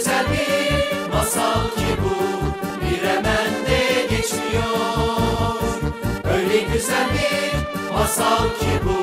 güzel bir masal ki bu, bir hemen de geçmiyor. Öyle güzel bir masal ki bu.